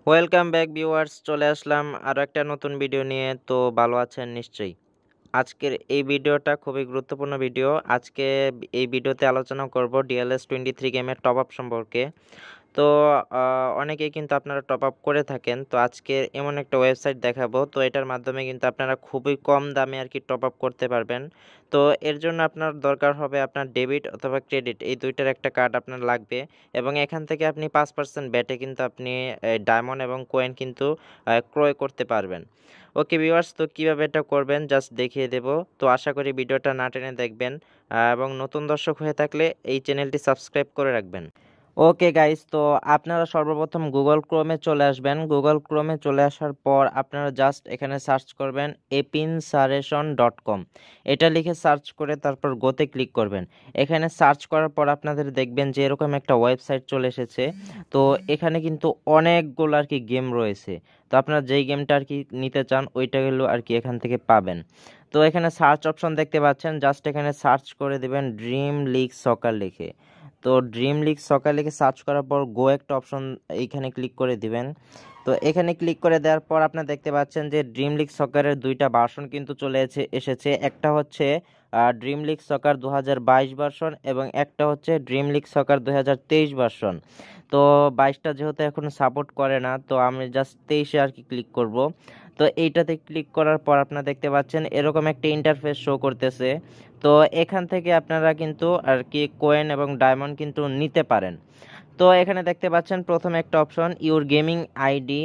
Welcome back viewers, চলে আসলাম আরও একটা নতুন ভিডিও নিয়ে। তো ভালো আছেন নিশ্চয়ই। আজকের এই ভিডিওটা খুবই গুরুত্বপূর্ণ ভিডিও। আজকে এই ভিডিওতে আলোচনা করব DLS23 গেমের টপ আপ সম্পর্কে। তো অনেকেই কিন্তু আপনারা টপ আপ করে থাকেন। তো আজকে এমন একটা ওয়েবসাইট দেখাবো, তো এটার মাধ্যমে কিন্তু আপনারা খুবই কম দামে আর কি টপ আপ করতে পারবেন। তো এর জন্য আপনার দরকার হবে আপনার ডেবিট অথবা ক্রেডিট, এই দুইটার একটা কার্ড আপনার লাগবে। এবং এখান থেকে আপনি 5% ব্যাটে কিন্তু আপনি ডায়মন্ড এবং কয়েন কিন্তু ক্রয় করতে পারবেন। ওকে ভিউয়ার্স, তো কীভাবে এটা করবেন জাস্ট দেখিয়ে দেব। তো আশা করি ভিডিওটা না টেনে দেখবেন, এবং নতুন দর্শক হয়ে থাকলে এই চ্যানেলটি সাবস্ক্রাইব করে রাখবেন। ওকে গাইস, তো আপনারা সর্বপ্রথম গুগল ক্রোমে চলে আসবেন। গুগল ক্রোমে চলে আসার পর আপনারা জাস্ট এখানে সার্চ করবেন epinsaration.com। এটা লিখে সার্চ করে তারপর গোতে ক্লিক করবেন। এখানে সার্চ করার পর আপনাদের দেখবেন যে এরকম একটা ওয়েবসাইট চলে এসেছে। তো এখানে কিন্তু অনেকগুলো আর কি গেম রয়েছে। তো আপনারা যেই গেমটা আর কি নিতে চান ওইটাগুলো আর কি এখান থেকে পাবেন। তো এখানে সার্চ অপশন দেখতে পাচ্ছেন, জাস্ট এখানে সার্চ করে দেবেন ড্রিম লিগ সকার লিখে। তো ড্রিম লিগ সকার লিখে সার্চ করার পর গো একটা অপশন এইখানে ক্লিক করে দিবেন। তো এখানে ক্লিক করে দেওয়ার পর আপনারা দেখতে পাচ্ছেন যে ড্রিম লিগ সকারের দুইটা ভার্সন কিন্তু চলে এসেছে। একটা হচ্ছে ড্রিম লিগ সকার 2022 ভার্সন এবং একটা হচ্ছে ড্রিম লিগ সকার 2023 ভার্সন। তো 22টা যেহেতু এখন সাপোর্ট করে না, তো আমি জাস্ট 23-এ আর কি ক্লিক করব। তো এইটাতে ক্লিক করার পর আপনারা দেখতে পাচ্ছেন এরকম একটা ইন্টারফেস শো করতেছে। তো এখান থেকে আপনারা কিন্তু আর কি কয়েন এবং ডায়মন্ড কিন্তু নিতে পারেন। তো এখানে দেখতে পাচ্ছেন প্রথমে একটা option your gaming ID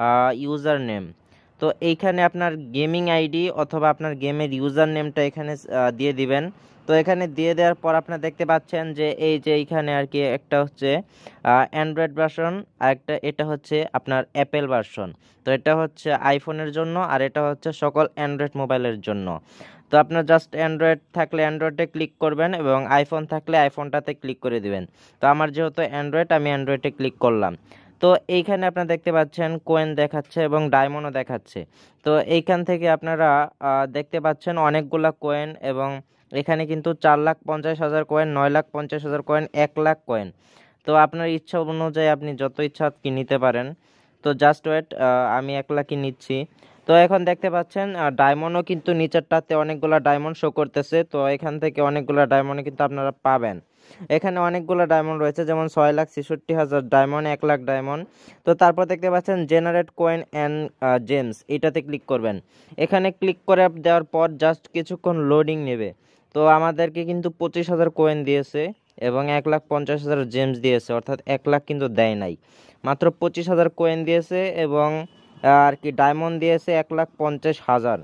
user name. তো এইখানে আপনার গেমিং আইডি অথবা আপনার গেমের ইউজার নেমটা এখানে দিয়ে দিবেন। তো এখানে দিয়ে দেওয়ার পর আপনারা দেখতে পাচ্ছেন যে এই যে এইখানে আর কি একটা হচ্ছে অ্যান্ড্রয়েড ভার্সন, আর একটা এটা হচ্ছে আপনার অ্যাপেল ভার্সন। তো এটা হচ্ছে আইফোনের জন্য আর এটা হচ্ছে সকল অ্যান্ড্রয়েড মোবাইলের জন্য। তো আপনার জাস্ট অ্যান্ড্রয়েড থাকলে অ্যান্ড্রয়েডে ক্লিক করবেন এবং আইফোন থাকলে আইফোনটাতে ক্লিক করে দিবেন। তো আমার যেহেতু অ্যান্ড্রয়েড, আমি অ্যান্ড্রয়েডে ক্লিক করলাম। তো এইখানে আপনারা দেখতে পাচ্ছেন কোয়েন দেখাচ্ছে এবং ডায়মন্ডও দেখাচ্ছে। তো এইখান থেকে আপনারা দেখতে পাচ্ছেন অনেকগুলা কোয়েন, এবং এখানে কিন্তু 4,50,000 কয়েন, 9,50,000 কয়েন, 1,00,000 কয়েন। তো আপনার ইচ্ছা অনুযায়ী আপনি যত ইচ্ছা কি নিতে পারেন। তো জাস্ট ওয়েট, আমি 1,00,000 নিচ্ছি। তো এখন দেখতে পাচ্ছেন ডায়মন্ডও কিন্তু নিচেরটাতে অনেকগুলা ডায়মন্ড শো করতেছে। তো এখান থেকে অনেকগুলা ডায়মন্ড কিন্তু আপনারা পাবেন। এখানে অনেকগুলো ডায়মন্ড রয়েছে, যেমন 6,66,000 ডায়মন্ড, 1,00,000 ডায়মন্ড। তো তারপর দেখতে পাচ্ছেন জেনারেট কয়েন অ্যান্ড জেমস, এটাতে ক্লিক করবেন। এখানে ক্লিক করে দেওয়ার পর জাস্ট কিছুক্ষণ লোডিং নেবে। তো আমাদেরকে কিন্তু 25,000 কয়েন দিয়েছে এবং 1,50,000 জেমস দিয়েছে, অর্থাৎ 1,00,000 কিন্তু দেয় নাই, মাত্র 25,000 কয়েন দিয়েছে এবং আর কি ডায়মন্ড দিয়েছে 1,50,000।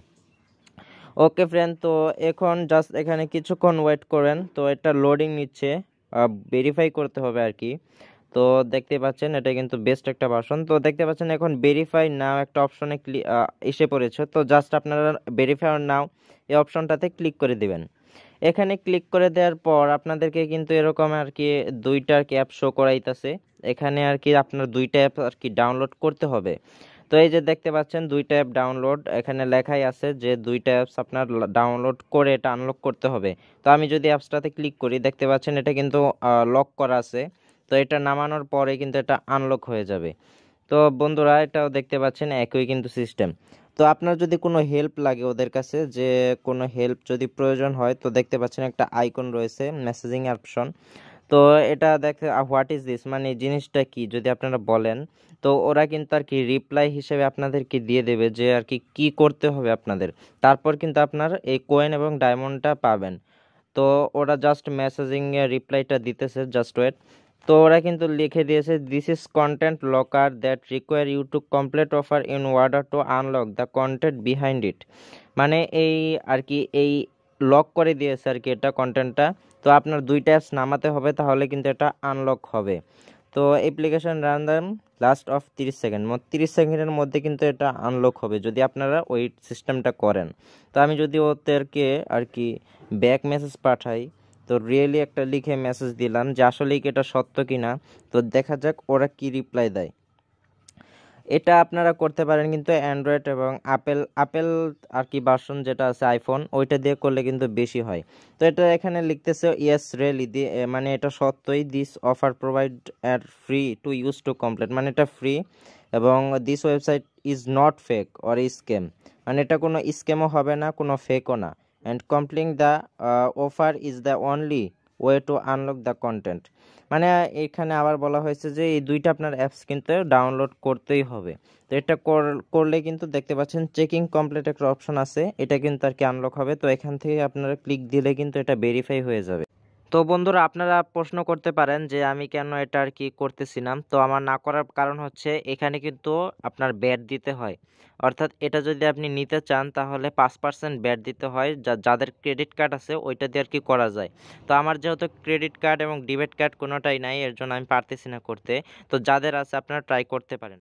ওকে ফ্রেন্ড, তো এখন জাস্ট এখানে কিছুক্ষণ ওয়েট করেন। তো এটা লোডিং নিচ্ছে, ভেরিফাই করতে হবে আর কি। তো দেখতে পাচ্ছেন এটা কিন্তু বেস্ট একটা ভার্সন। তো দেখতে পাচ্ছেন এখন ভেরিফাই নাও একটা অপশনে এসে পড়েছে। তো জাস্ট আপনারা ভেরিফাই নাও এই অপশনটাতে ক্লিক করে দিবেন। এখানে ক্লিক করে দেওয়ার পর আপনাদেরকে কিন্তু এরকম আর কি দুইটা আর কি অ্যাপ শো করাইতেছে। এখানে আর কি আপনার দুইটা অ্যাপ আর কি ডাউনলোড করতে হবে। তো এই যে দেখতে পাচ্ছেন দুইটা অ্যাপ ডাউনলোড, এখানে লেখাই আছে যে দুইটা অ্যাপস আপনার ডাউনলোড করে এটা আনলক করতে হবে। তো আমি যদি অ্যাপসটাতে ক্লিক করি দেখতে পাচ্ছেন এটা কিন্তু লক করা আছে। তো এটা নামানোর পরে কিন্তু এটা আনলক হয়ে যাবে। তো বন্ধুরা এটাও দেখতে পাচ্ছেন একই কিন্তু সিস্টেম। তো আপনার যদি কোনো হেল্প লাগে ওদের কাছে, যে কোনো হেল্প যদি প্রয়োজন হয়, তো দেখতে পাচ্ছেন একটা আইকন রয়েছে মেসেজিং অপশন। তো এটা দেখে হোয়াট ইজ দিস, মানে এই জিনিসটা কি যদি আপনারা বলেন, তো ওরা কিন্তু আর কি রিপ্লাই হিসেবে আপনাদেরকে দিয়ে দেবে যে আর কি কী করতে হবে আপনাদের। তারপর কিন্তু আপনার এই কয়েন এবং ডায়মন্ডটা পাবেন। তো ওরা জাস্ট মেসেজিং এ রিপ্লাইটা দিতেছে, জাস্ট ওয়েট। তো ওরা কিন্তু লিখে দিয়েছে this is content locker that require you to complete offer in order to unlock the content behind it. মানে এই আর কি এই লক করে দিয়েছে আর কি এটা কন্টেন্টটা। তো আপনার দুইটা অ্যাপস নামাতে হবে, তাহলে কিন্তু এটা আনলক হবে। তো application run then last of 30 second, 30 সেকেন্ডের মধ্যে কিন্তু এটা আনলক হবে যদি আপনারা ওই সিস্টেমটা করেন। তো আমি যদি ওদেরকে আর কি ব্যাক মেসেজ পাঠাই, তো রিয়েলি একটা লিখে মেসেজ দিলাম যে আসলেই কি এটা সত্য কি না, তো দেখা যাক ওরা কি রিপ্লাই দেয়। এটা আপনারা করতে পারেন কিন্তু অ্যান্ড্রয়েড এবং আপেল আর কি ভার্সন যেটা আছে আইফোন, ওইটা দিয়ে করলে কিন্তু বেশি হয়। তো এটা এখানে লিখতেছে ইয়েস রিয়েলি দিয়ে, মানে এটা সত্যই this offer provide at free to use to complete, মানে এটা ফ্রি এবং this website is not fake or scam, মানে এটা কোনো স্ক্যামও হবে না, কোনো ফেকও না। And completing the offer is the only way to unlock the content, মানে এখানে আবার বলা হয়েছে যে এই দুইটা আপনার অ্যাপস কিন্তু ডাউনলোড করতেই হবে। তো এটা করলে কিন্তু দেখতে পাচ্ছেন চেকিং কমপ্লিট একটা অপশন আছে, এটা কিন্তু আর কি আনলক হবে। তো এখান থেকে আপনারা ক্লিক দিলে কিন্তু এটা ভেরিফাই হয়ে যাবে। তো বন্ধুরা, আপনারা প্রশ্ন করতে পারেন যে আমি কেন এটা আর কি করতেছিলাম। তো আমার না করার কারণ হচ্ছে এখানে কিন্তু আপনার ব্যাট দিতে হয়, অর্থাৎ এটা যদি আপনি নিতে চান তাহলে 5% ব্যাট দিতে হয়, যাদের ক্রেডিট কার্ড আছে ওইটা দিয়ে আর কি করা যায়। তো আমার যেহেতু ক্রেডিট কার্ড এবং ডেবিট কার্ড কোনোটাই নাই, এর জন্য আমি পারতেছি না করতে। তো যাদের আছে আপনারা ট্রাই করতে পারেন।